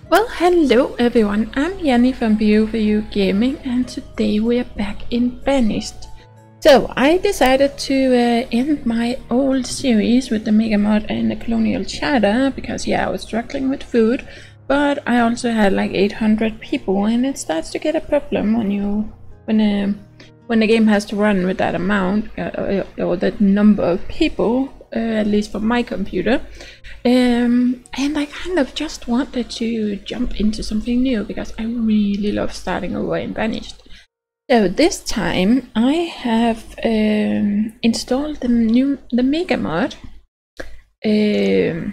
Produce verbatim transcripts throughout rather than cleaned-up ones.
Well, hello everyone, I'm Yanni from B O V U Gaming, and today we are back in Banished. So, I decided to uh, end my old series with the Megamod and the Colonial Charter, because yeah, I was struggling with food, but I also had like eight hundred people, and it starts to get a problem when you, when, uh, when the game has to run with that amount, uh, or that number of people, uh, at least for my computer. Um, and I kind of just wanted to jump into something new because I really love starting over in Banished. So this time I have um, installed the new the Megamod um,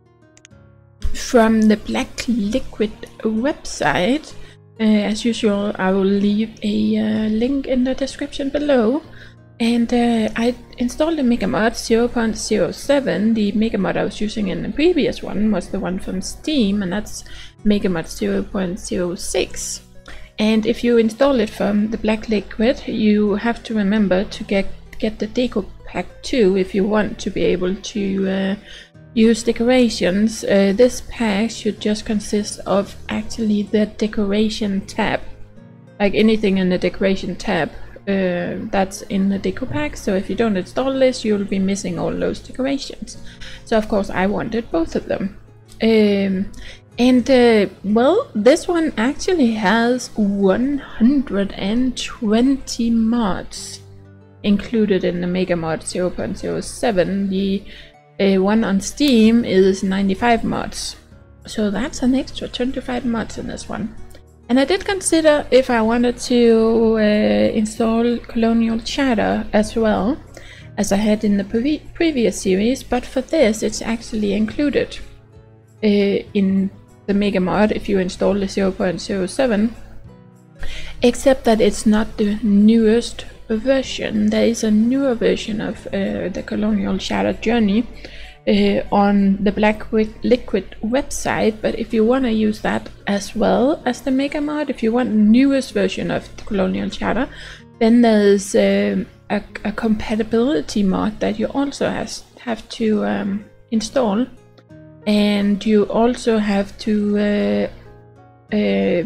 from the Black Liquid website. Uh, as usual, I will leave a uh, link in the description below. And uh, I installed the Megamod zero point zero seven. The Megamod I was using in the previous one was the one from Steam, and that's Megamod zero point zero six. And if you install it from the Black Liquid, you have to remember to get get the Deco Pack too if you want to be able to uh, use decorations. Uh, this pack should just consist of actually the decoration tab, like anything in the decoration tab. Uh, that's in the deco pack, so if you don't install this you'll be missing all those decorations. So of course I wanted both of them. Um, and uh, well, this one actually has one hundred twenty mods included in the Megamod zero point zero seven. The uh, one on Steam is ninety-five mods, so that's an extra twenty-five mods in this one. And I did consider if I wanted to uh, install Colonial Charter as well, as I had in the pre previous series, but for this it's actually included uh, in the Megamod if you install the zero point zero seven, except that it's not the newest version. There is a newer version of uh, the Colonial Charter journey Uh, on the Black Liquid website, but if you want to use that as well as the Megamod, if you want the newest version of the Colonial Charter, then there's uh, a, a compatibility mod that you also has, have to um, install, and you also have to uh, uh,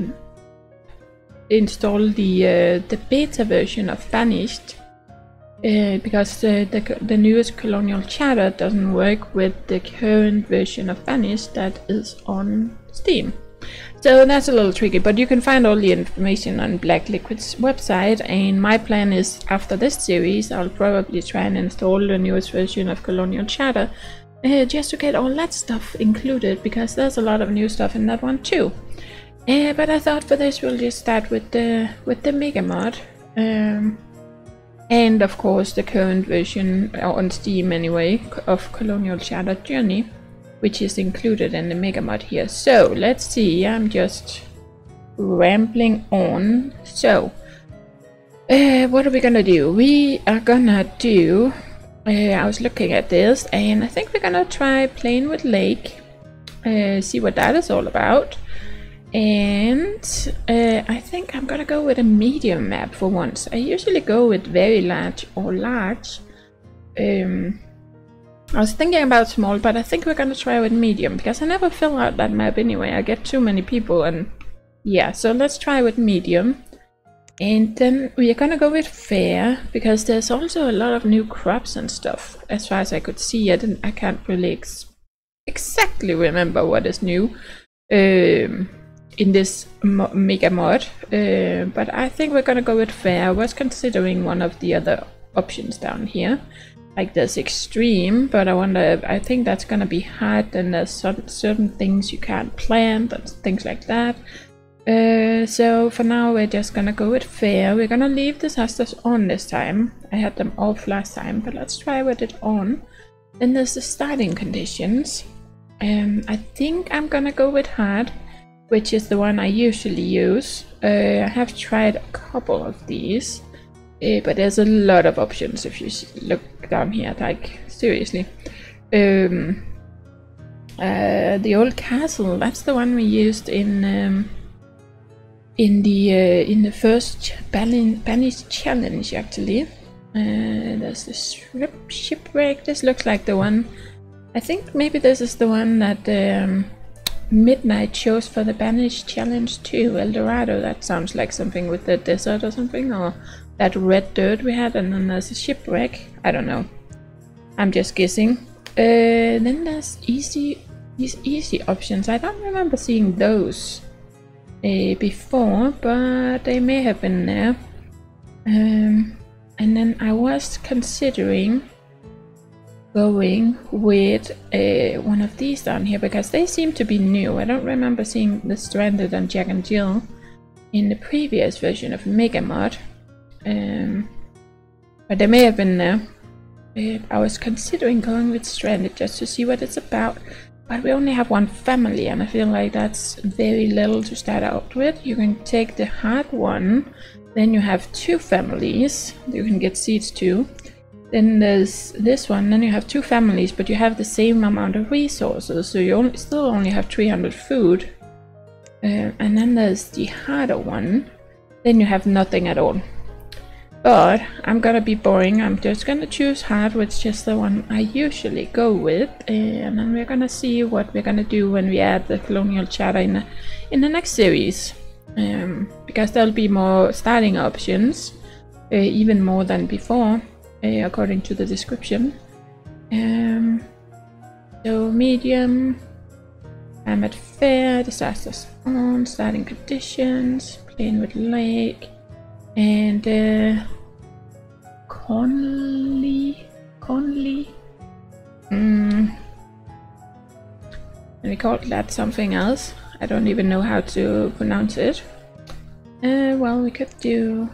install the uh, the beta version of Banished. Uh, because uh, the, the newest Colonial Charter doesn't work with the current version of Banished that is on Steam. So that's a little tricky, but you can find all the information on Black Liquid's website, and my plan is after this series I'll probably try and install the newest version of Colonial Charter uh, just to get all that stuff included, because there's a lot of new stuff in that one too. Uh, but I thought for this we'll just start with the, with the Megamod. Um, And of course the current version on Steam anyway of Colonial Charter Journey, which is included in the Megamod here. So let's see, I'm just rambling on. So uh, what are we gonna do? We are gonna do, uh, I was looking at this and I think we're gonna try playing with Lake, uh, see what that is all about. And uh, I think I'm gonna go with a medium map for once. I usually go with very large or large. Um, I was thinking about small, but I think we're gonna try with medium, because I never fill out that map anyway. I get too many people, and yeah, so let's try with medium. And then we are gonna go with fair, because there's also a lot of new crops and stuff. As far as I could see, I, didn't, I can't really ex exactly remember what is new. Um, in this Megamod, uh, but I think we're gonna go with fair. I was considering one of the other options down here, like there's extreme, but I wonder, I think that's gonna be hard, and there's some, certain things you can't plant and things like that. Uh, so for now we're just gonna go with fair. We're gonna leave disasters on this time. I had them off last time, but let's try with it on. Then there's the starting conditions. Um, I think I'm gonna go with hard, which is the one I usually use. Uh, I have tried a couple of these, uh, but there's a lot of options if you look down here, like seriously. Um, uh, the old castle, that's the one we used in um, in the uh, in the first Banished challenge actually. Uh, there's the ship shipwreck. This looks like the one. I think maybe this is the one that um, midnight shows for the Banished challenge too. El Dorado, that sounds like something with the desert or something, or that red dirt we had, and then there's a shipwreck. I don't know. I'm just guessing. Uh, then there's easy, these easy options. I don't remember seeing those uh, before, but they may have been there. Um, and then I was considering going with uh, one of these down here because they seem to be new. I don't remember seeing the Stranded and Jack and Jill in the previous version of Megamod, um, but they may have been there. Uh, I was considering going with Stranded just to see what it's about, but we only have one family and I feel like that's very little to start out with. You can take the hard one, then you have two families you can get seeds to. Then there's this one, then you have two families, but you have the same amount of resources, so you only, still only have three hundred food. Uh, and then there's the harder one, then you have nothing at all. But I'm gonna be boring, I'm just gonna choose hard, which is just the one I usually go with. And then we're gonna see what we're gonna do when we add the Colonial Charter in the, in the next series. Um, because there'll be more starting options, uh, even more than before. Uh, according to the description. Um, so medium, I'm at fair, disasters on, starting conditions, playing with lake, and uh, Conley, Conley. Mm. And we called that something else. I don't even know how to pronounce it. Uh, well, we could do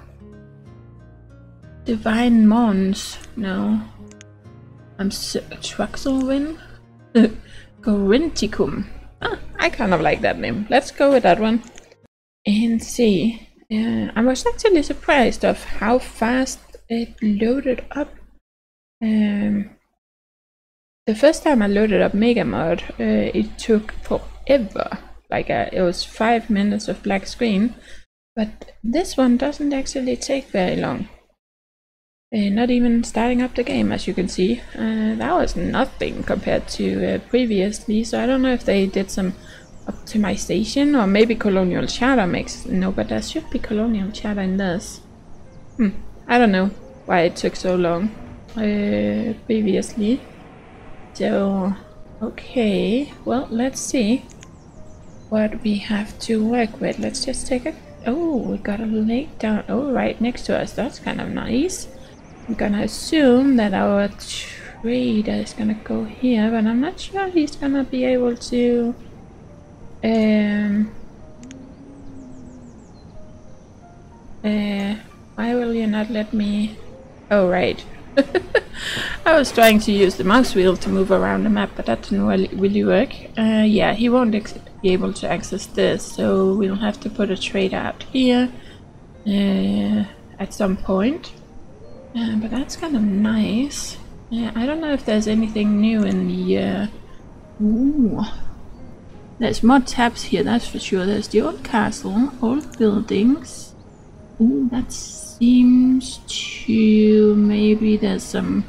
Divine Mons. No. I'm Truxelwin. Corinthicum. Ah, I kind of like that name. Let's go with that one. And see. Uh, I was actually surprised of how fast it loaded up. Um, the first time I loaded up Megamod, uh, it took forever. Like uh, it was five minutes of black screen. But this one doesn't actually take very long. Uh, not even starting up the game, as you can see. Uh, that was nothing compared to uh, previously, so I don't know if they did some optimization, or maybe Colonial Charter makes... No, but there should be Colonial Charter in this. Hmm, I don't know why it took so long uh, previously. So, okay, well, let's see what we have to work with. Let's just take a... Oh, we got a lake down, oh, right next to us. That's kind of nice. I'm gonna assume that our trader is gonna go here, but I'm not sure he's gonna be able to... Um... Uh... Why will you not let me... Oh, right. I was trying to use the mouse wheel to move around the map, but that didn't really, really work. Uh, yeah, he won't be able to access this, so we'll have to put a trader out here uh, at some point. Uh, but that's kind of nice. Uh, I don't know if there's anything new in the... Uh... Ooh. There's more tabs here, that's for sure. There's the old castle, old buildings. Ooh, that seems to... Maybe there's some...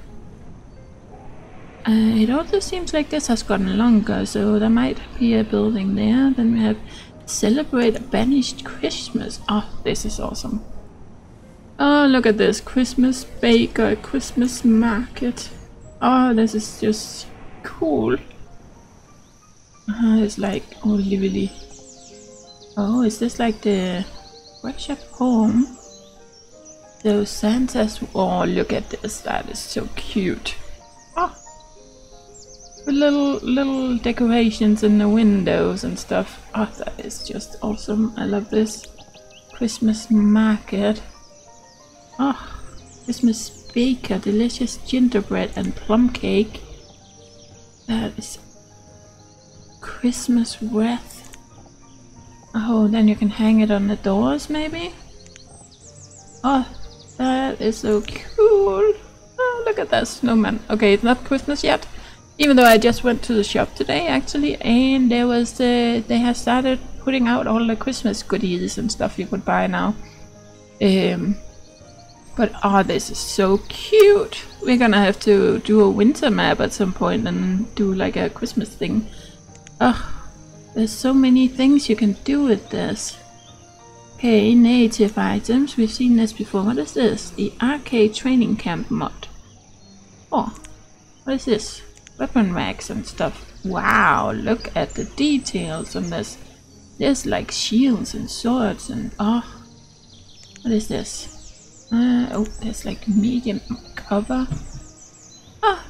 Uh, it also seems like this has gotten longer, so there might be a building there. Then we have Celebrate a Banished Christmas. Oh, this is awesome. Oh, look at this. Christmas baker, Christmas market. Oh, this is just cool. Uh, it's like, oh, really. Oh, is this like the workshop home? Those Santa's. Oh, look at this. That is so cute. Oh, with little little decorations in the windows and stuff. Oh, that is just awesome. I love this. Christmas market. Oh, Christmas baker, delicious gingerbread and plum cake. That is Christmas wreath. Oh, then you can hang it on the doors, maybe? Oh, that is so cool. Oh, look at that snowman. Okay, it's not Christmas yet. Even though I just went to the shop today, actually, and there was the... They have started putting out all the Christmas goodies and stuff you could buy now. Um... But oh, this is so cute. We're gonna have to do a winter map at some point and do like a Christmas thing. Oh, there's so many things you can do with this. Okay, native items. We've seen this before. What is this? The arcade training camp mod. Oh, what is this? Weapon racks and stuff. Wow, look at the details on this. There's like shields and swords and oh, what is this? Uh, oh, there's like medium cover. Ah,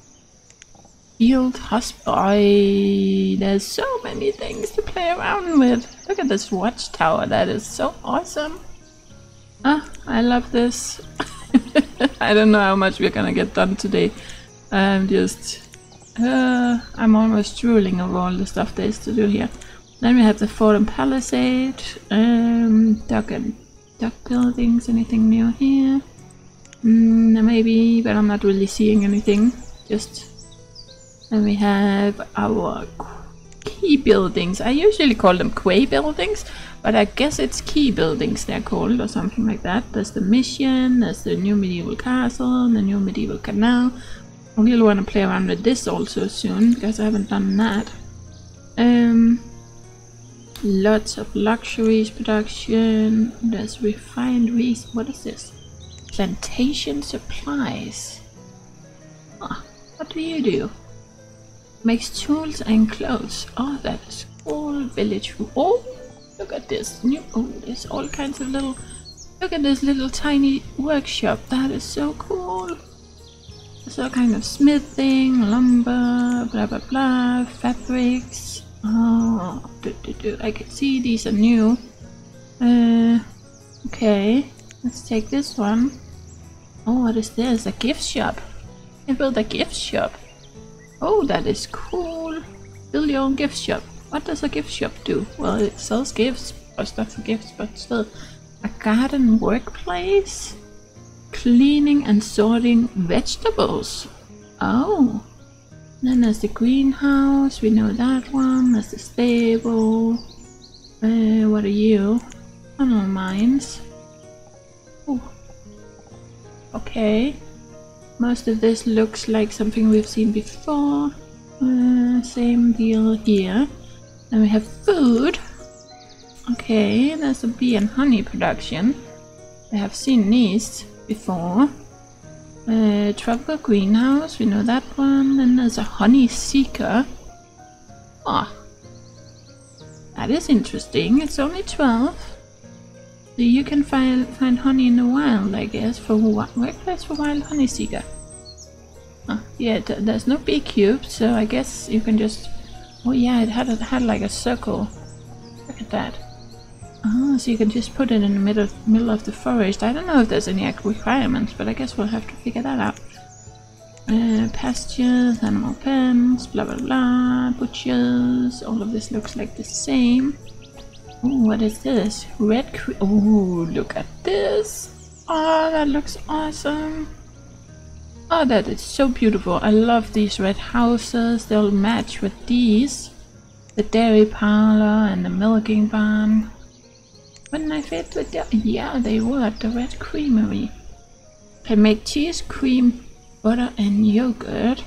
field hospital. There's so many things to play around with. Look at this watchtower. That is so awesome. Ah, I love this. I don't know how much we're gonna get done today. I'm just, uh, I'm almost drooling over all the stuff there is to do here. Then we have the fort and palisade, um, dock and dock buildings. Anything new here? Mm, maybe, but I'm not really seeing anything. Just, then we have our key buildings. I usually call them quay buildings, but I guess it's key buildings they're called or something like that. There's the mission, there's the new medieval castle, the new medieval canal. I really want to play around with this also soon, because I haven't done that. Um, lots of luxuries production. There's refineries. What is this? Plantation supplies. Ah, what do you do? Makes tools and clothes. Oh, that is cool. Village food. Oh, look at this. New. Oh, there's all kinds of little. Look at this little tiny workshop. That is so cool. There's all kind of smithing, lumber, blah blah blah, fabrics. Oh, do, do, do. I can see these are new. Uh, okay, let's take this one. Oh, what is this? A gift shop. I build a gift shop. Oh, that is cool. Build your own gift shop. What does a gift shop do? Well, it sells gifts, or stuff for gifts, but still. A garden workplace? Cleaning and sorting vegetables. Oh. Then there's the greenhouse. We know that one. There's the stable. Uh, what are you? Tunnel mines. Oh. Okay. Most of this looks like something we've seen before. Uh, same deal here. Then we have food. Okay, there's a bee and honey production. I have seen these before. Uh, tropical greenhouse, we know that one. Then there's a honey seeker. Ah, oh, that is interesting. It's only twelve. So you can find find honey in the wild, I guess, for workplace for wild honey seeker. Ah, yeah, th there's no bee cube, so I guess you can just. Oh yeah, it had it had like a circle. Look at that. Oh, so you can just put it in the middle middle of the forest. I don't know if there's any requirements, but I guess we'll have to figure that out. Uh, pastures, animal pens, blah blah blah, butchers. All of this looks like the same. Oh, what is this? Red cre- Oh, look at this! Oh, that looks awesome! Oh, that is so beautiful. I love these red houses. They'll match with these. The dairy parlor and the milking barn. Wouldn't I fit with the- Yeah, they would. The red creamery. Can make cheese, cream, butter and yogurt.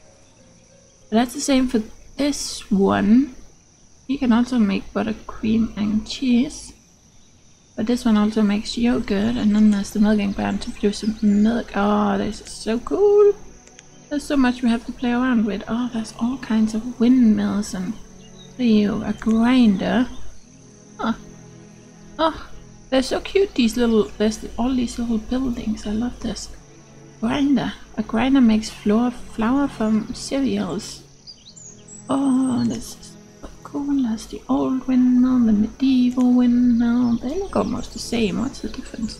But that's the same for this one. You can also make butter, cream and cheese. But this one also makes yogurt, and then there's the milking barn to produce some milk. Oh, this is so cool. There's so much we have to play around with. Oh, there's all kinds of windmills and you a grinder. Oh, oh, they're so cute. These little, there's all these little buildings. I love this. Grinder. A grinder makes flour, flour from cereals. Oh, this is so cool. That's the old windmill, the medieval windmill. They look almost the same. What's the difference?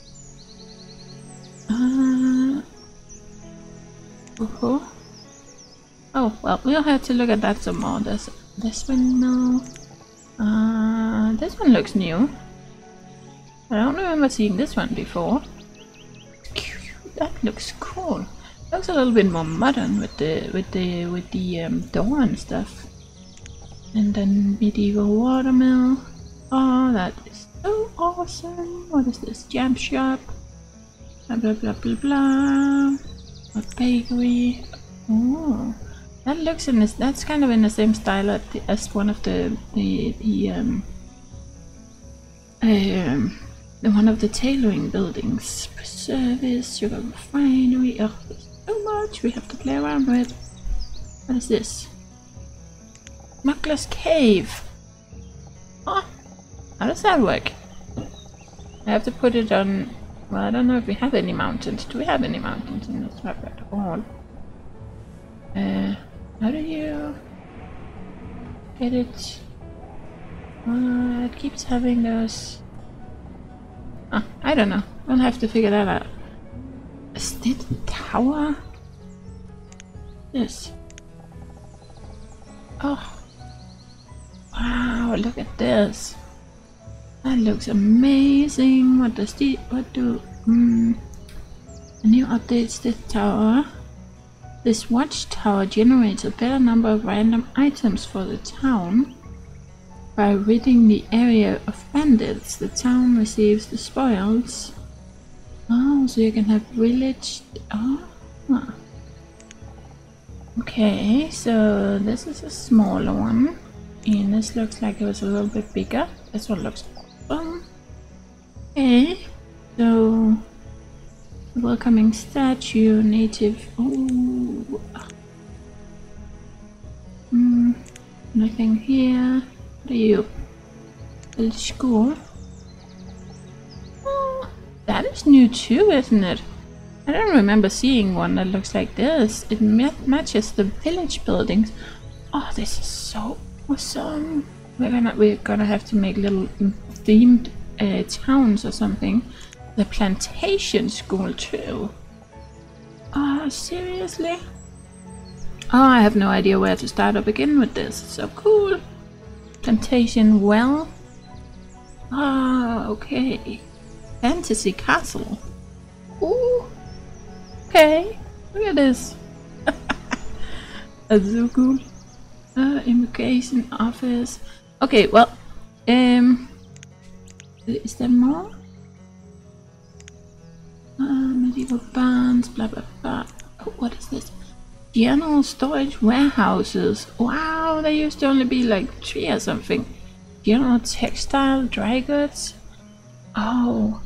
Uh, uh-huh. Oh, well, we'll have to look at that some more. There's this windmill. Uh, this one looks new. I don't remember seeing this one before. That looks cool. Looks a little bit more modern with the with the with the um, door and stuff. And then medieval watermill. Oh, that is so awesome. What is this? Jam shop. Blah blah blah blah blah. A bakery. Oh, That looks in this. That's kind of in the same style as, the, as one of the the, the um um the one of the tailoring buildings. Service, sugar refinery. Oh, there's so much we have to play around with. What is this? Smuggler's Cave. Oh, how does that work? I have to put it on. Well, I don't know if we have any mountains. Do we have any mountains in this map at all? Uh, how do you get it? Uh, it keeps having those. Ah, I don't know. I'll have to figure that out. Is this a tower? Yes. Oh. Wow, look at this. That looks amazing. What does the what do um, a new updates this tower? This watchtower generates a better number of random items for the town. By ridding the area of bandits, the town receives the spoils. Oh, so you can have village. Oh. Okay, so this is a smaller one. And this looks like it was a little bit bigger. This one looks awesome. Okay, so welcoming statue, native. Oh, mm, nothing here. What are you? Village school. Oh, that is new too, isn't it? I don't remember seeing one that looks like this. It ma matches the village buildings. Oh, this is so awesome. We're gonna we're gonna have to make little themed uh, towns or something. The plantation school too. Oh, seriously? Oh, I have no idea where to start or begin with this. It's so cool. Plantation well. Ah, oh, okay. Fantasy castle. Ooh. Okay. Look at this. That's so cool. Uh, immigration office. Okay, well, um, is there more? Uh, medieval barns, blah blah blah. Oh, what is this? General storage warehouses. Wow, there used to only be like three or something. General textile, dry goods. Oh.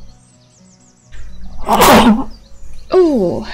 Oh. Oh.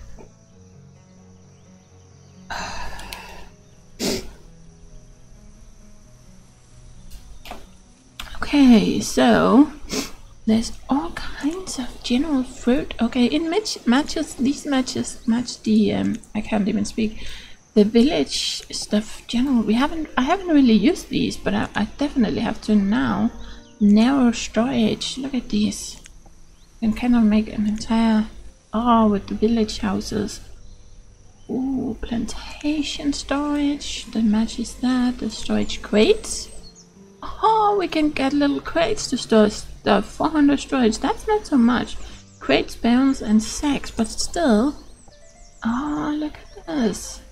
Okay, so there's all kinds of general fruit. Okay, it match, matches these matches match the um I can't even speak the village stuff. General, we haven't I haven't really used these, but I, I definitely have to now. Narrow storage. Look at these. You can kind of make an entire oh with the village houses. Ooh, plantation storage that matches that. The storage crates. Oh, we can get little crates to store stuff. four hundred storage, that's not so much. Crates, barrels, and sacks, but still. Oh, look at this.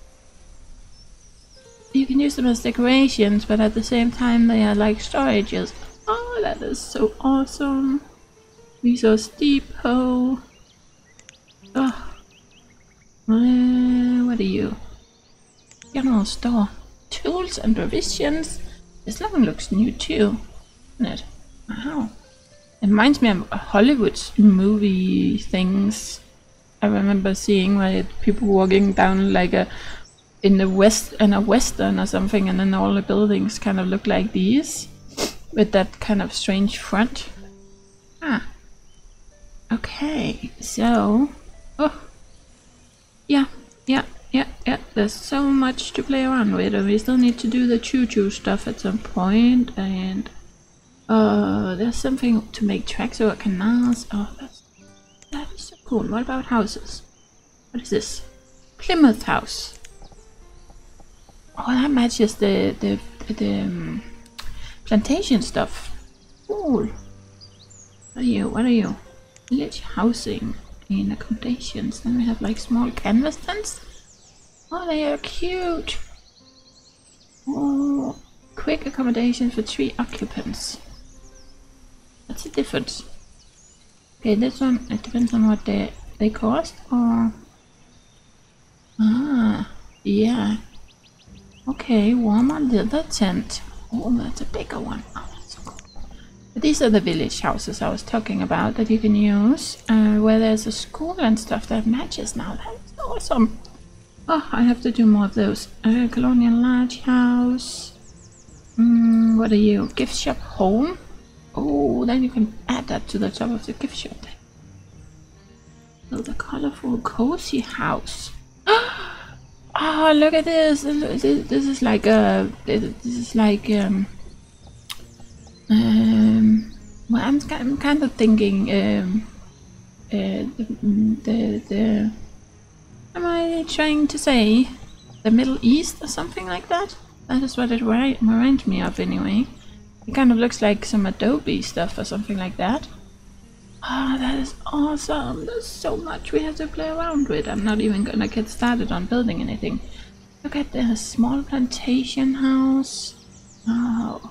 You can use them as decorations, but at the same time they are like storages. Oh, that is so awesome. Resource depot. Oh. Uh, what are you? General store. Tools and provisions. This one looks new too, doesn't it? Wow. It reminds me of Hollywood movie things. I remember seeing where people walking down like a in the west in a western or something, and then all the buildings kind of look like these with that kind of strange front. Ah. Okay, so oh yeah, yeah. Yeah, yeah, there's so much to play around with, and we still need to do the choo-choo stuff at some point, and uh, there's something to make tracks over canals. Oh, that's, that is so cool. What about houses? What is this? Plymouth House. Oh, that matches the, the, the um, plantation stuff. Cool. What are you? What are you? Village housing and accommodations. Then we have like small canvas tents. Oh, they are cute! Oh, quick accommodation for three occupants. What's the difference? Okay, this one, it depends on what they, they cost, or... Ah, yeah. Okay, warmer leather tent. Oh, that's a bigger one. Oh, that's so cool. But these are the village houses I was talking about that you can use, uh, where there's a school and stuff that matches now. That's awesome. Oh, I have to do more of those. Uh, Colonial Large House. Mm, what are you? Gift shop home? Oh, then you can add that to the top of the gift shop. So the colorful cozy house. Oh, look at this! This is like a. This is like um. Um. Well, I'm I'm kind of thinking um. Uh, the the the. Am I trying to say the Middle East or something like that? That is what it reminds me of anyway. It kind of looks like some Adobe stuff or something like that. Ah, oh, that is awesome. There's so much we have to play around with. I'm not even gonna get started on building anything. Look at the small plantation house. Oh.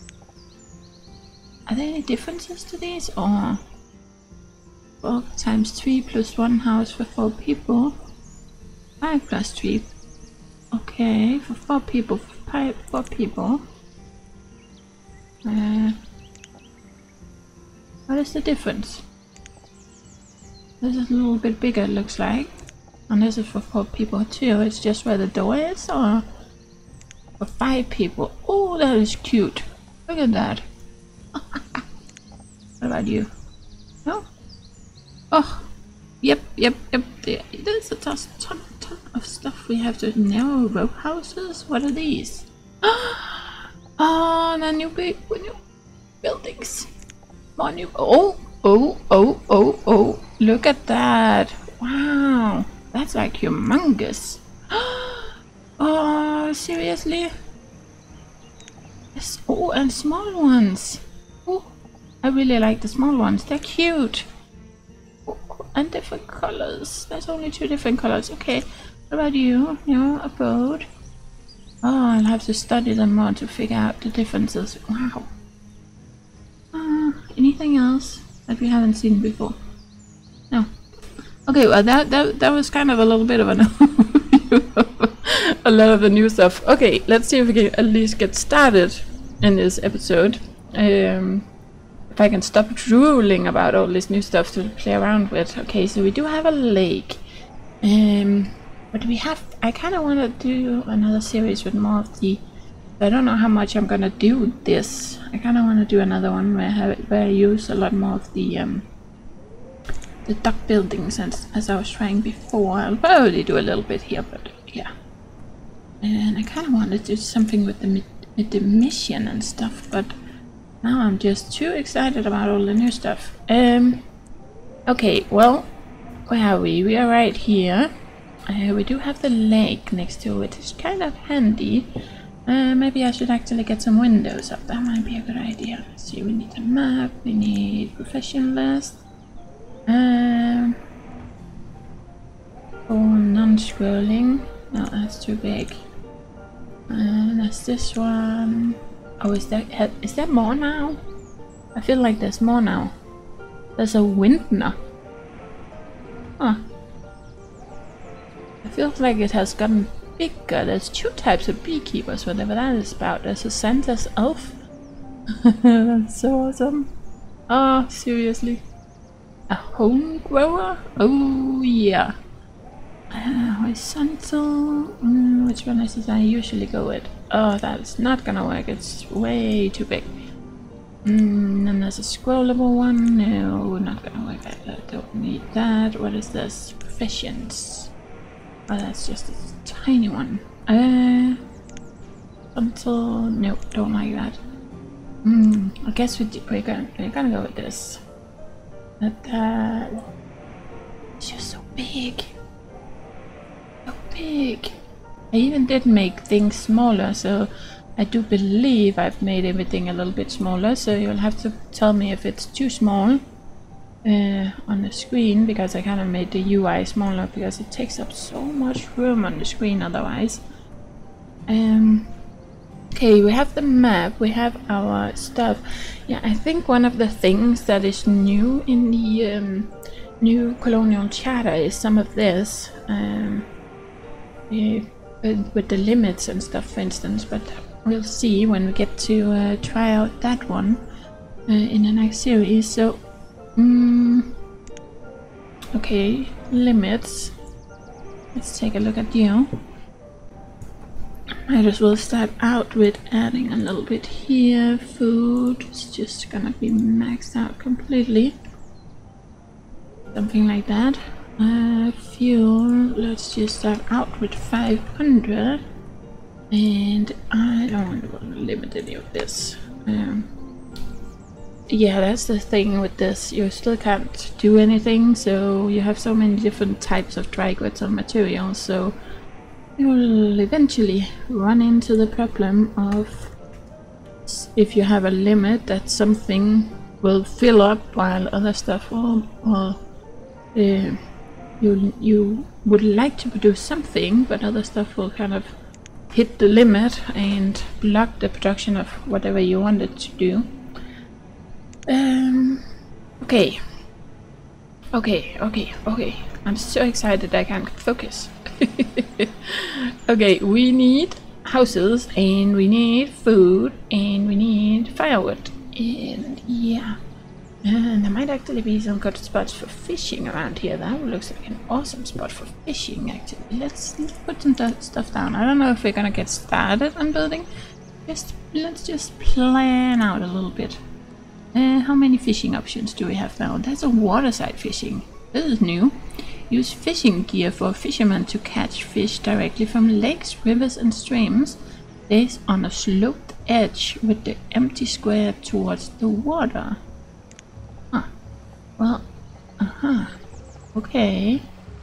Are there any differences to these? Or four times three plus one house for four people. Five plus three. Okay, for four people, five, four people. Uh, what is the difference? This is a little bit bigger, it looks like. And this is for four people too. It's just where the door is, or for five people. Oh, that is cute. Look at that. What about you? No? Oh, yep, yep, yep. There's a ton, ton, ton of stuff we have to. Narrow row houses. What are these? Oh, the new big, new buildings. More new. Oh, oh, oh, oh, oh! Look at that! Wow, that's like humongous. Oh, seriously? Yes. Oh, and small ones. Oh, I really like the small ones. They're cute. Oh, and different colors. There's only two different colors. Okay. What about you? Your abode? Oh, I'll have to study them more to figure out the differences. Wow. Uh, anything else that we haven't seen before? No. Okay, well that that that was kind of a little bit of an overview of a lot of the new stuff. Okay, let's see if we can at least get started in this episode. Um, if I can stop drooling about all this new stuff to play around with. Okay, so we do have a lake. Um, but we have. I kind of want to do another series with more of the. I don't know how much I'm gonna do this. I kind of want to do another one where I, have, where I use a lot more of the um, the duck buildings as, as I was trying before. I'll probably do a little bit here, but yeah. And I kind of want to do something with the with the mission and stuff, but now I'm just too excited about all the new stuff. Um. Okay, well, where are we? We are right here. Uh, we do have the lake next to it. It's kind of handy. Uh, maybe I should actually get some windows up. That might be a good idea. Let's see, we need a map. We need profession list. Um. Oh, non-scrolling. No, that's too big. And that's this one. Oh, is there is there more now? I feel like there's more now. There's a windner. Huh. It feels like it has gotten bigger. There's two types of beekeepers, whatever that is about. There's a Santa's elf. That's so awesome. Oh, seriously. A home grower? Oh, yeah. Uh, horizontal. Mm, which one is it I usually go with? Oh, that's not gonna work. It's way too big. Mm, and there's a scrollable one. No, not gonna work. I don't need that. What is this? Professions. Oh, that's just a tiny one. Uh, until no, don't like that. Hmm. I guess we we're gonna we're gonna go with this. But uh, it's just so big. So big. I even did make things smaller, so I do believe I've made everything a little bit smaller. So you'll have to tell me if it's too small uh, on the screen, because I kind of made the U I smaller because it takes up so much room on the screen otherwise. Um. Okay, we have the map, we have our stuff. Yeah, I think one of the things that is new in the um, new Colonial Charter is some of this. Um, we with, with the limits and stuff, for instance, but we'll see when we get to uh, try out that one uh, in the next series. So, um, okay, limits. Let's take a look at you. Might as well start out with adding a little bit here. Food is just gonna be maxed out completely. Something like that. Uh, fuel, let's just start out with five hundred. And I don't want to limit any of this. Um, yeah, that's the thing with this. You still can't do anything, so you have so many different types of dry goods and materials, so you will eventually run into the problem of, if you have a limit, that something will fill up while other stuff will, will uh, you, you would like to produce something, but other stuff will kind of hit the limit and block the production of whatever you wanted to do. Um, okay. Okay, okay, okay. I'm so excited I can't focus. Okay, we need houses, and we need food, and we need firewood, and yeah, and there might actually be some good spots for fishing around here. That looks like an awesome spot for fishing, actually. Let's, let's put some stuff down. I don't know if we're gonna get started on building. Just let's just plan out a little bit. Uh, how many fishing options do we have now? That's a waterside fishing. This is new. Use fishing gear for fishermen to catch fish directly from lakes, rivers and streams. Place on a sloped edge with the empty square towards the water. Huh. Well, uh-huh. Okay.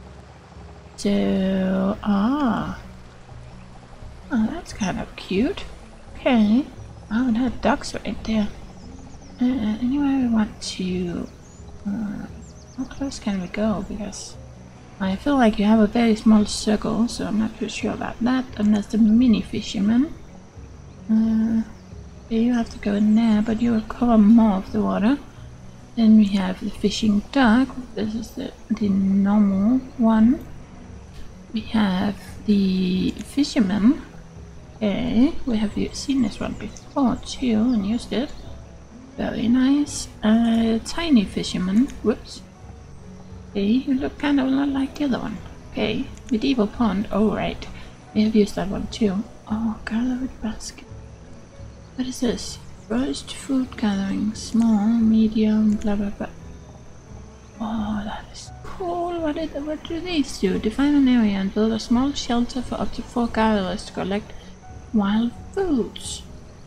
So, ah. Oh, that's kind of cute. Okay. Oh, that duck's right there. Uh, anyway, we want to... Uh, how close can we go? Because I feel like you have a very small circle, so I'm not too sure about that. And there's the mini fisherman. Uh, you have to go in there, but you will cover more of the water. Then we have the fishing duck. This is the, the normal one. We have the fisherman. Okay, we have seen this one before too and used it. Very nice. Uh, tiny fisherman. Whoops. Okay, you look kind of a lot like the other one. Okay, medieval pond. Oh, right. We have used that one too. Oh, gathered basket. What is this? First food gathering. Small, medium, blah blah blah. Oh, that is cool. What, is, what do these do? Define an area and build a small shelter for up to four gatherers to collect wild foods.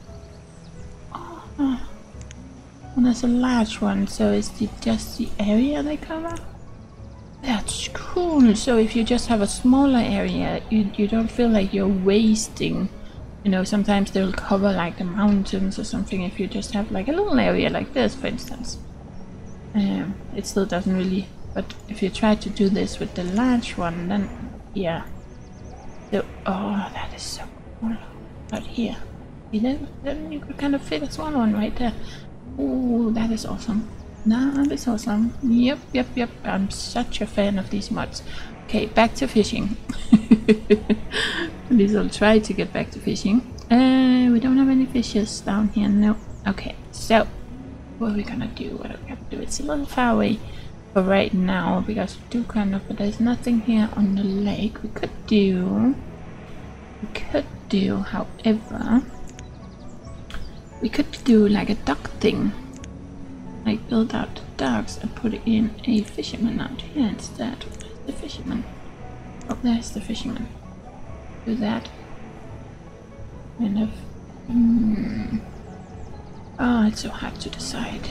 Oh. And there's a large one, so is it just the area they cover? That's cool. So if you just have a smaller area, you, you don't feel like you're wasting. You know, sometimes they'll cover like the mountains or something if you just have like a little area like this, for instance. Um, it still doesn't really, but if you try to do this with the large one, then yeah. So, oh, that is so cool. But here, you know, then you could kind of fit a small one right there. Oh, that is awesome. That is awesome. Yep, yep, yep. I'm such a fan of these mods. Okay, back to fishing. At least I'll try to get back to fishing. Uh, we don't have any fishes down here. No. Okay, so what are we gonna do? What are we gonna do? It's a little far away for right now because we do kind of, but there's nothing here on the lake. We could do. We could do, however. We could do like a duck thing, like build out the ducks and put in a fisherman out here instead. Where's the fisherman? Oh, there's the fisherman. Do that. Kind of. Mm. Oh, it's so hard to decide.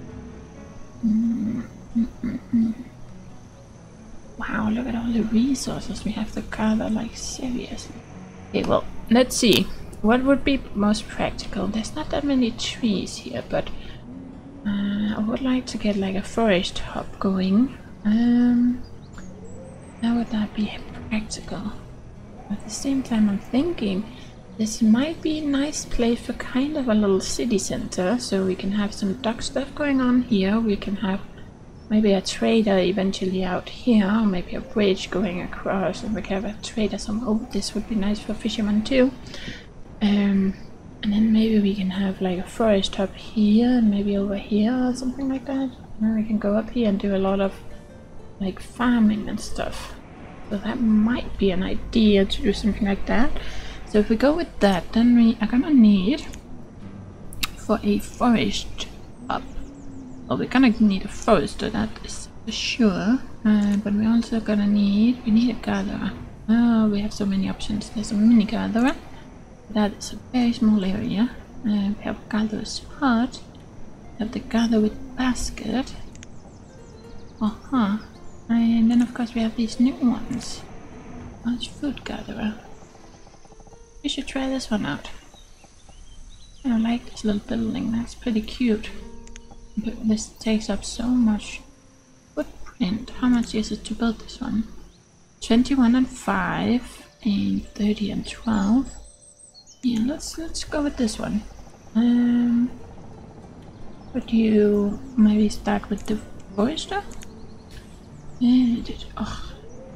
Mm, mm, mm, mm. Wow, look at all the resources we have to gather, like seriously. Okay, well, let's see. What would be most practical? There's not that many trees here, but uh, I would like to get like a forest hub going. Um, how would that be practical? At the same time, I'm thinking this might be a nice place for kind of a little city center, so we can have some duck stuff going on here. We can have maybe a trader eventually out here, or maybe a bridge going across, and we can have a trader somewhere. Oh, this would be nice for fishermen too. Um, and then maybe we can have like a forest up here, and maybe over here or something like that. And then we can go up here and do a lot of like farming and stuff. So that might be an idea to do something like that. So if we go with that, then we are gonna need for a forest up. Well, we're gonna need a forester, that is for sure. Uh, but we're also gonna need, we need a gatherer. Oh, we have so many options. There's a mini gatherer. That is a very small area. Uh, we have a gatherer's hut. We have the gather with basket. Uh-huh. And then of course we have these new ones. Large food gatherer. We should try this one out. I like this little building, that's pretty cute. But this takes up so much footprint. How much is it to build this one? twenty-one and five and thirty and twelve. Yeah, let's let's go with this one. Um would you maybe start with the forester? And it, oh.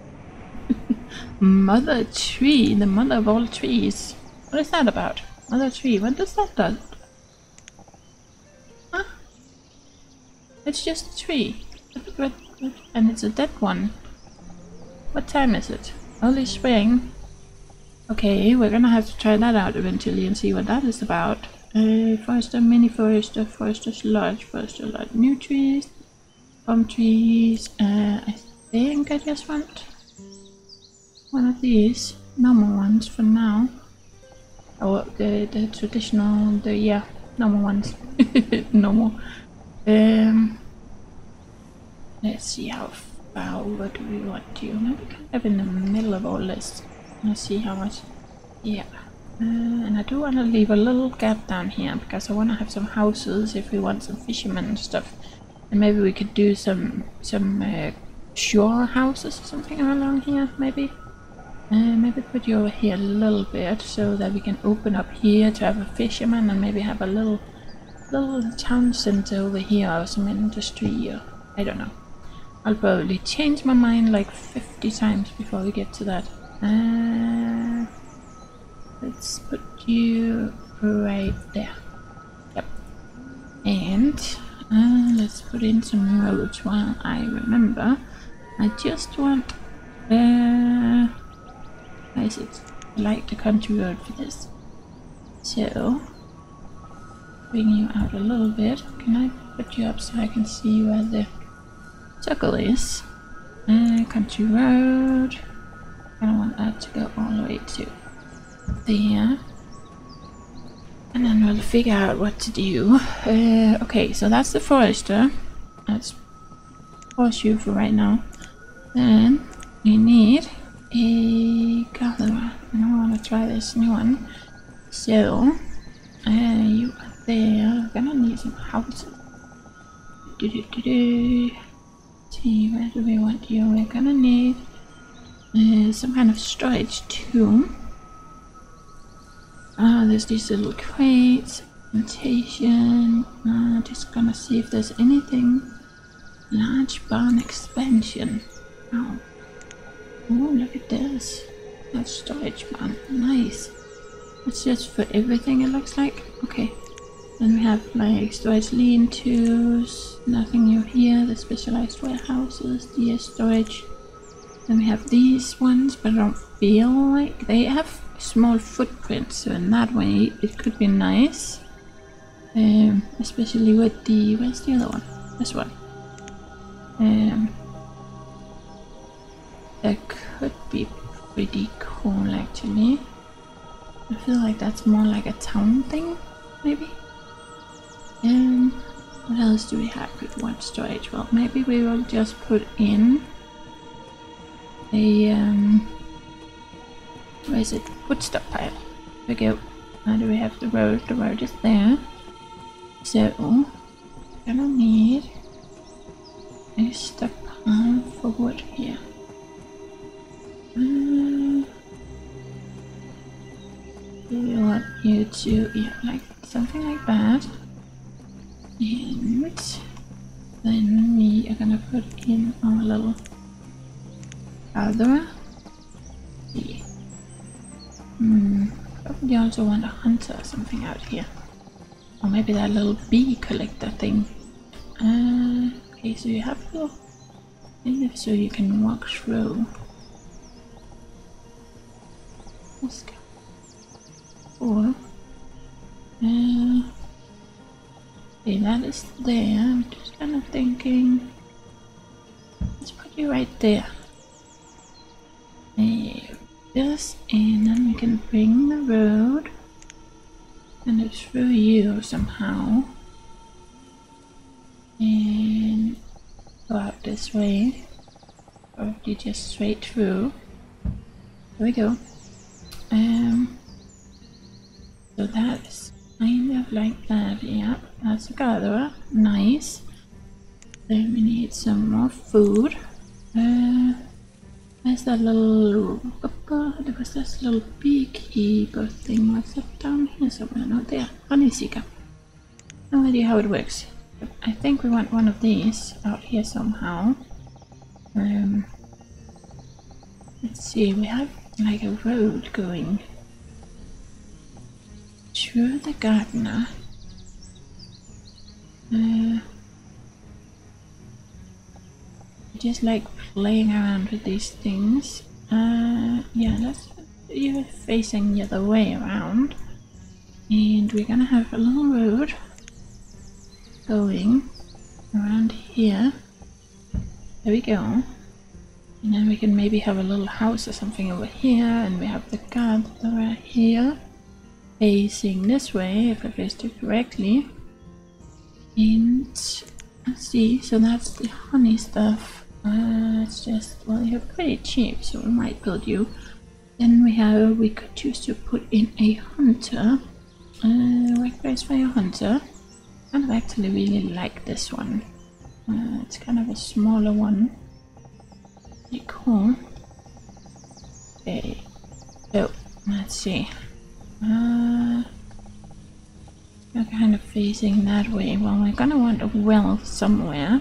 Mother tree, the mother of all trees. What is that about? Mother tree, what does that do? Huh? It's just a tree. And it's a dead one. What time is it? Early spring. Okay, we're gonna have to try that out eventually and see what that is about. Uh, forester, mini forester, forester's lodge, forester lodge, new trees, palm trees. Uh, I think I just want one of these normal ones for now. Oh, the the traditional, the yeah, normal ones. Normal. Um. Let's see how far over do we want to. Maybe kind of in the middle of all this. Let's see how much. Yeah. Uh, and I do want to leave a little gap down here because I want to have some houses if we want some fishermen and stuff. And maybe we could do some some uh, shore houses or something along here. Maybe. Uh, maybe put you over here a little bit so that we can open up here to have a fisherman and maybe have a little little town center over here or some industry or I don't know. I'll probably change my mind like fifty times before we get to that. Uh, let's put you right there. Yep. And uh, let's put in some roads while I remember. I just want uh, I said like the country road for this. So bring you out a little bit. Can I put you up so I can see where the circle is? Uh, country road. I don't want that to go all the way to there. And then we'll figure out what to do. Uh, okay, so that's the forester. Let's pause you for right now. Then we need a gatherer. And I want to try this new one. So, uh, you are there. We're gonna need some houses. Do do do do. See, where do we want you? We're gonna need uh, some kind of storage too. Ah, uh, there's these little crates. Notation. Uh, just gonna see if there's anything. Large barn expansion. Oh. Oh, look at this. That's storage barn. Nice. That's just for everything it looks like. Okay. Then we have like storage lean-tos. Nothing new here. The specialized warehouses. D S storage. Then we have these ones, but I don't feel like they have small footprints. So in that way, it could be nice. Um, especially with the, where's the other one? This one. Um, that could be pretty cool actually. I feel like that's more like a town thing, maybe. Um, what else do we have with one storage? Well, maybe we will just put in a, um, where is it? Wood stockpile. There we go. Now do we have the road? The road is there. So, I don't need a stockpile for wood here. Uh, we want you to, yeah, like something like that. And Then we are gonna put in our little gatherer. Yeah. Hmm. Probably also want a hunter or something out here. Or maybe that little bee collector thing. Uh, okay, so you have to, so you can walk through. Let's go. Cool. Uh, okay, that is there. I'm just kind of thinking. Let's put you right there. There. This, and then we can bring the road and it's through you somehow. And go out this way. Probably just straight through. There we go. Um, so that's kind of like that. Yeah, that's a gatherer. Nice. Then we need some more food. Uh, there's that little. There was this little beekeeper thing. What's that down here somewhere? Not there. Honey seeker. No idea how it works. But I think we want one of these out here somehow. Um, let's see. We have like a road going through the gardener. Uh, just like playing around with these things. Uh, yeah, let's. You're facing the other way around, and we're gonna have a little road going around here. There we go. And then we can maybe have a little house or something over here, and we have the gardener here facing this way, if I placed it correctly. And let's see, so that's the honey stuff. Uh, it's just, well, you're pretty cheap, so we might build you. Then we have, we could choose to put in a hunter. Uh, right place for your hunter. I kind of actually really like this one. Uh, it's kind of a smaller one. Pretty cool. Okay, so let's see. Uh, we're kind of facing that way. Well, we're gonna want a well somewhere.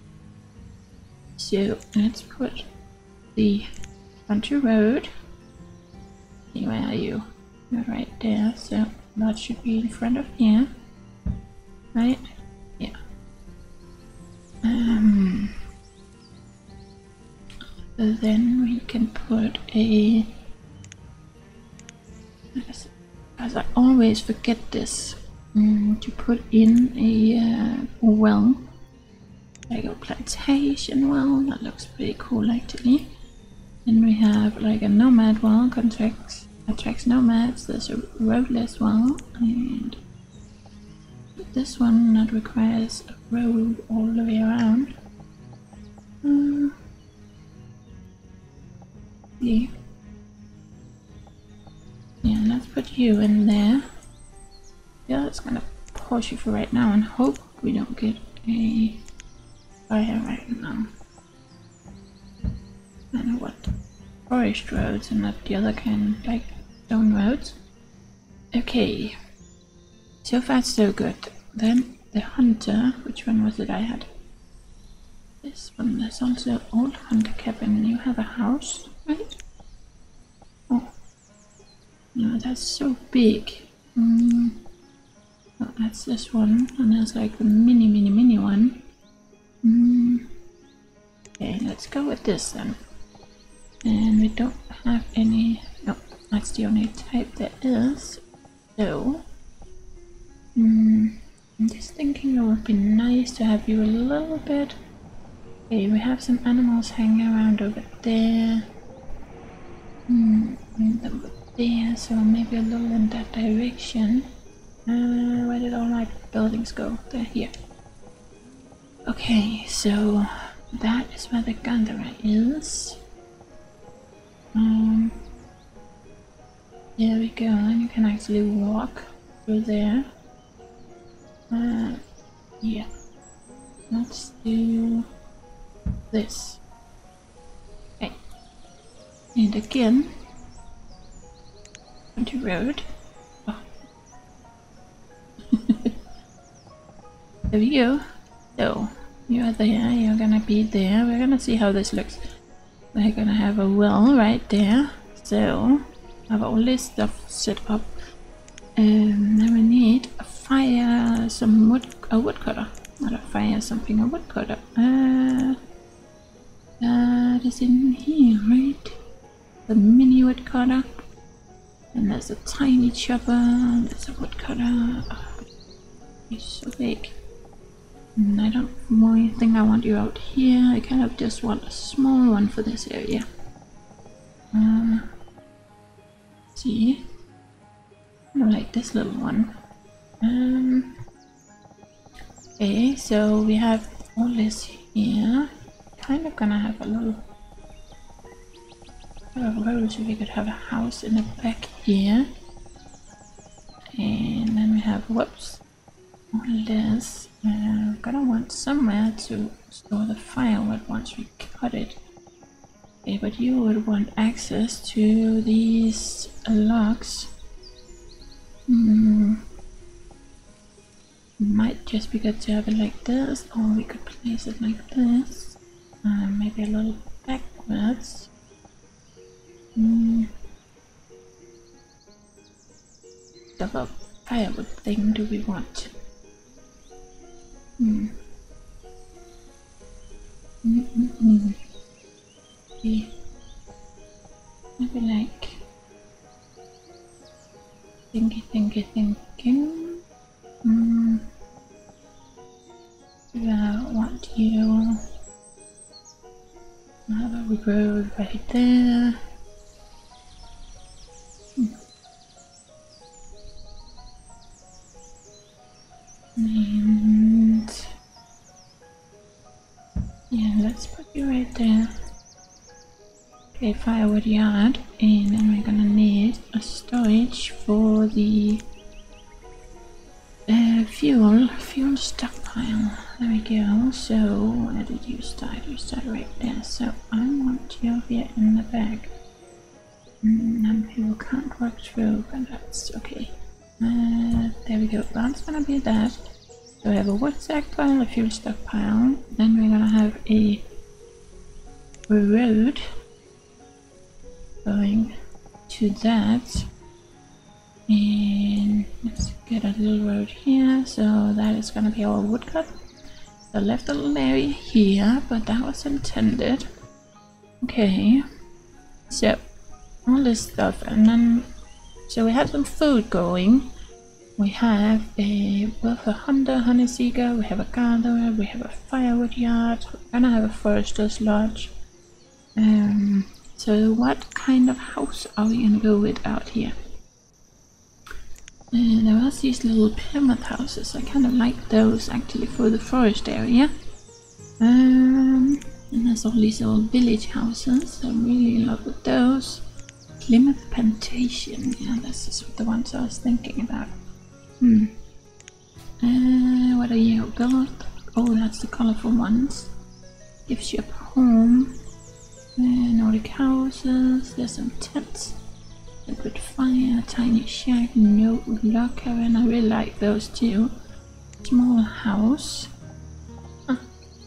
So let's put the country road. See, where are you? You're right there, so that should be in front of here. Right? Yeah. Um, so then we can put a... Because I always forget this. Um, to put in a uh, well. Like a plantation well, that looks pretty cool actually. Then we have like a nomad well, contracts, attracts nomads. There's a roadless well, and this one that requires a road all the way around. Uh, yeah. yeah, let's put you in there. Yeah, let's gonna pause you for right now and hope we don't get a fire right now. I know what. Forest roads and not the other kind, like stone roads. Okay. So far so good. Then the hunter, which one was it I had? This one, there's also old hunter cabin. You have a house, right? Oh. No, that's so big. Mm. Oh, that's this one, and there's like the mini mini mini one. Mm. Okay, let's go with this then. And we don't have any... No, that's the only type there is. So... Mm, I'm just thinking it would be nice to have you a little bit... Okay, we have some animals hanging around over there. Hmm, and over there, so maybe a little in that direction. Uh, where did all my buildings go? They're here. Okay, so that is where the gatherer is. Um, there we go, and you can actually walk through there. Uh, yeah. Let's do this. Okay. And again, country road. Oh. There we go. So You're there, you're gonna be there. We're gonna see how this looks. We're gonna have a well right there. So, I have all this stuff set up. Um, then we need a fire, some wood, a woodcutter. Not a fire, something, a woodcutter. Uh, that is in here, right? The mini woodcutter. And there's a tiny chopper. There's a woodcutter. Oh, it's so big. And I don't really think I want you out here. I kind of just want a small one for this area. Uh, see, I don't like this little one. Um, okay, so we have all this here. Kind of gonna have a little road so we could have a house in the back here. And then we have, whoops, all this. Uh, we're gonna want somewhere to store the firewood once we cut it. Okay, but you would want access to these logs. Hmm. Might just be good to have it like this, or we could place it like this. Uh, maybe a little backwards. Hmm. What about firewood thing do we want? Hmm. Mm -mm -mm. Okay. Maybe like thinky thinky thinking. Hmm. Yeah, what you have a road right there. Hmm. And yeah, let's put you right there. Okay, firewood yard, and then we're gonna need a storage for the uh, fuel, fuel stockpile. There we go. So where did you start? You start right there. So I want you here in the back. Mm, and people can't work through, but that's okay. Uh, there we go. That's gonna be that. So we have a wood stockpile, a fuel stockpile. Then we're gonna have a road going to that, and let's get a little road here. So that is gonna be our woodcut. I left a little area here, but that was intended. Okay, so all this stuff, and then so we have some food going. We have a both a hunter, honey seeker, we have a gatherer, we have a firewood yard, we're gonna have a forester's lodge. Um, so what kind of house are we gonna go with out here? Uh, there was these little Plymouth houses. I kind of like those actually for the forest area. Um, and there's all these little village houses. I'm really in love with those. Plymouth Plantation. Yeah, this is the ones I was thinking about. Hmm. Uh, what are you? Gold? Oh, that's the colorful ones. Gives you a home. Uh, Nordic houses. There's some tents. A good fire, tiny shack, no log cabin. I really like those too. Small house. Huh.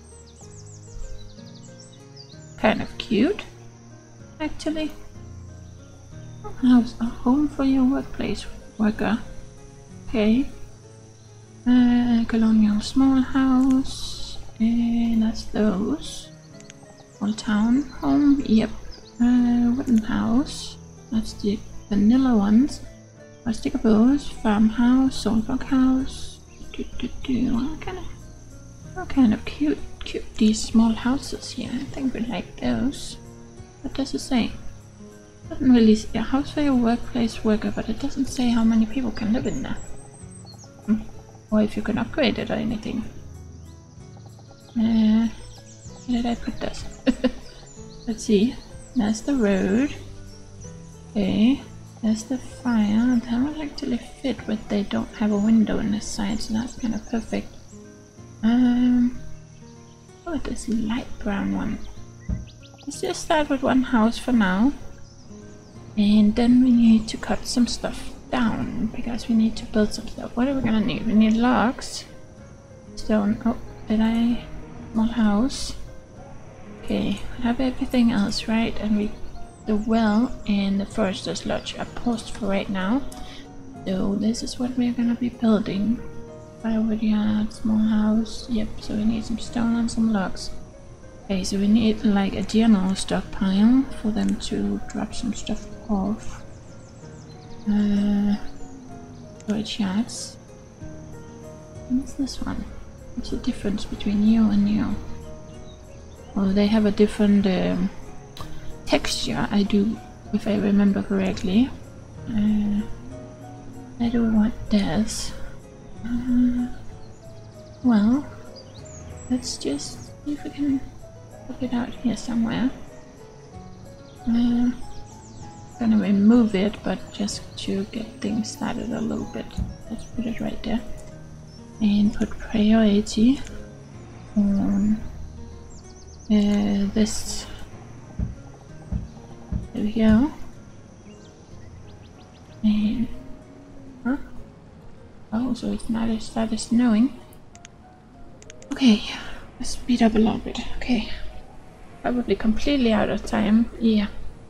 Kind of cute, actually. House, a home for your workplace worker. Okay. Uh, colonial small house. And that's those. Old town home. Yep. Uh, wooden house. That's the vanilla ones. Rustic abodes, farmhouse, saltbox house. Do, do, do. What kind of, what kind of cute, cute these small houses here. I think we like those. What does it say? Doesn't really say a house for your workplace worker, but it doesn't say how many people can live in there. Hmm. Or if you can upgrade it or anything. Uh, where did I put this? Let's see. There's the road. Okay, there's the fire. That would actually fit, but they don't have a window on this side, so that's kind of perfect. Um, oh, this light brown one. Let's just start with one house for now, and then we need to cut some stuff down because we need to build some stuff. What are we gonna need? We need logs, stone. Oh, did I? Small house. Okay, we have everything else, right? And we, the well and the forester's lodge are paused for right now. So this is what we're gonna be building. Firewood yard, small house. Yep, so we need some stone and some logs. Okay, so we need like a general stockpile for them to drop some stuff off. Uh, storage yards. What's this one? What's the difference between you and you? Oh, they have a different um, texture, I do, if I remember correctly. Uh, I do want this. Uh, well, let's just see if we can put it out here somewhere. Uh, gonna remove it, but just to get things started a little bit. Let's put it right there. And put priority on uh, this. There we go. And huh? Oh, so it's not it started snowing. Okay, let's speed up a little bit. Okay, probably completely out of time. Yeah.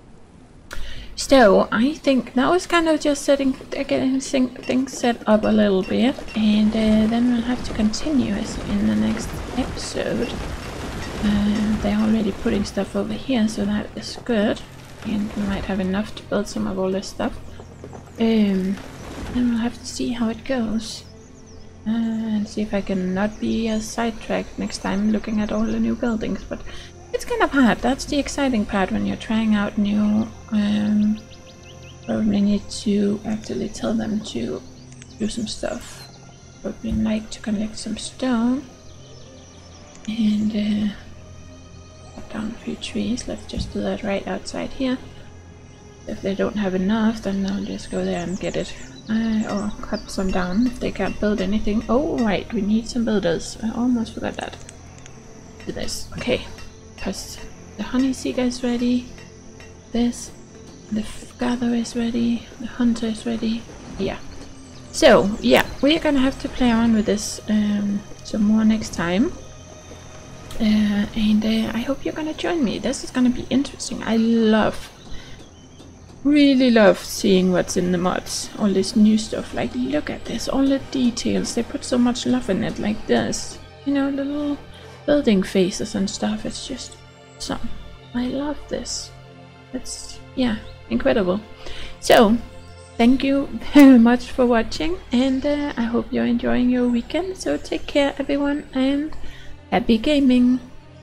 So I think that was kind of just setting getting things set up a little bit, and uh, then we'll have to continue in the next episode. Uh, they're already putting stuff over here, so that is good, and we might have enough to build some of all this stuff. Um, then we'll have to see how it goes, uh, and see if I can not be uh, sidetracked next time looking at all the new buildings. But it's kind of hard. That's the exciting part when you're trying out new. Um, probably need to actually tell them to do some stuff. But we'd like to collect some stone and uh, cut down a few trees. Let's just do that right outside here. If they don't have enough, then I'll just go there and get it. Uh, or cut some down if they can't build anything. Oh, right, we need some builders. I almost forgot that. Do this. Okay. Because the honey seeker is ready. This. The gather is ready. The hunter is ready. Yeah. So, yeah, we're gonna have to play around with this um, some more next time. Uh, and uh, I hope you're gonna join me. This is gonna be interesting. I love, really love seeing what's in the mods. All this new stuff. Like, look at this. All the details. They put so much love in it. Like this. You know, the little building faces and stuff. It's just awesome. I love this. It's, yeah, incredible. So, thank you very much for watching, and uh, I hope you're enjoying your weekend. So take care, everyone, and happy gaming!